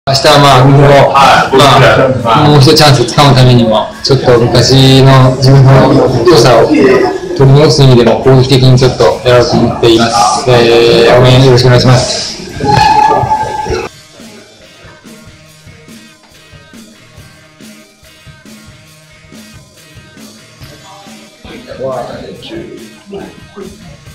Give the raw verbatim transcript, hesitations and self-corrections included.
明日はまあ、今後、まあ、もう一度チャンスをつかむためにも、ちょっと昔の自分の良さを取り戻す意味でも、攻撃的にちょっとやろうと思っています。えー、応援よろしくお願いします。 One, two, three.